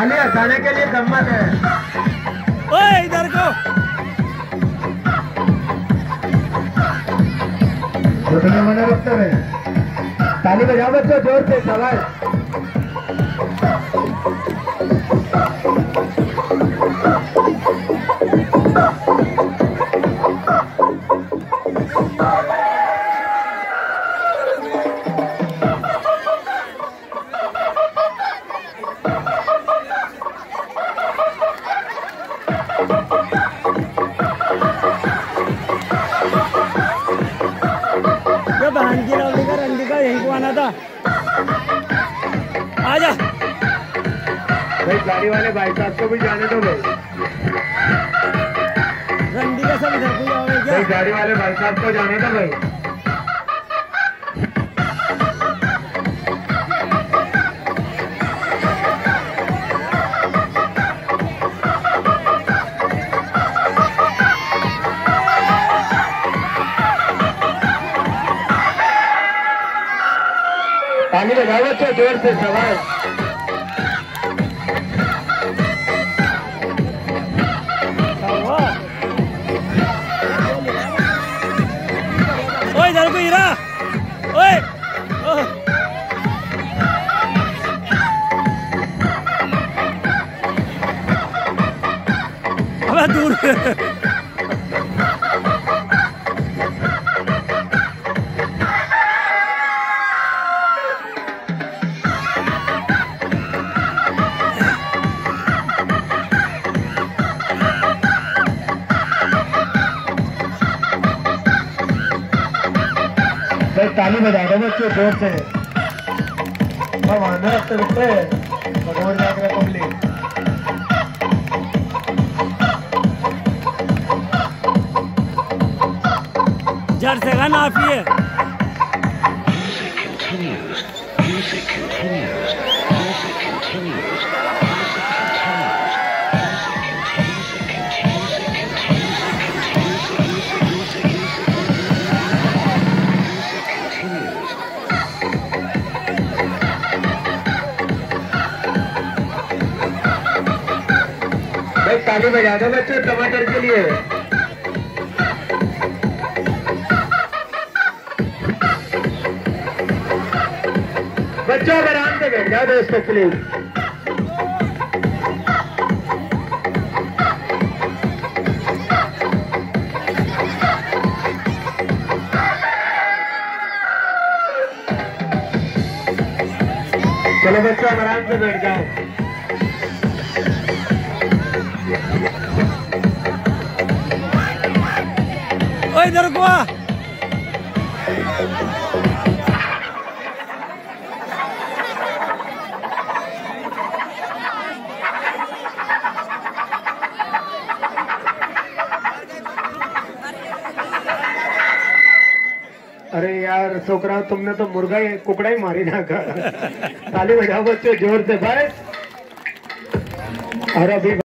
खाली हंसाने के लिए कम्मत है। ओए इधर को घुटने बने रखते हुए ताली बजाओ बच्चों जोर से। शाबाश। बहन की रवली का रंडी का यही को आना था। आजा भाई गाड़ी वाले भाई साहब को भी जाने दो भाई। रंडी का सब इधर को जाओगे क्या? भाई गाड़ी वाले भाई साहब को जाने दो भाई। ताली बजाओ बच्चों जोर से। शाबाश। ओए इधर को हीरा। ओए अबे दूर ताली बजा दो बच्चों जोर से। भगवान रखते रखते भगवान जाकर पब्लिक जड़ से गाना आप ही है। ताली बजा दो बच्चों टमाटर के लिए। बच्चों आराम से बैठ जाओ दोस्तों प्लीज। चलो बच्चों आराम से बैठ जाओ। ओए इधर को आ। अरे यार छोकरा तुमने तो मुर्गा ही कुकड़ा ही मारी ना कर। ताली बजाओ बच्चों जोर से बस। और अभी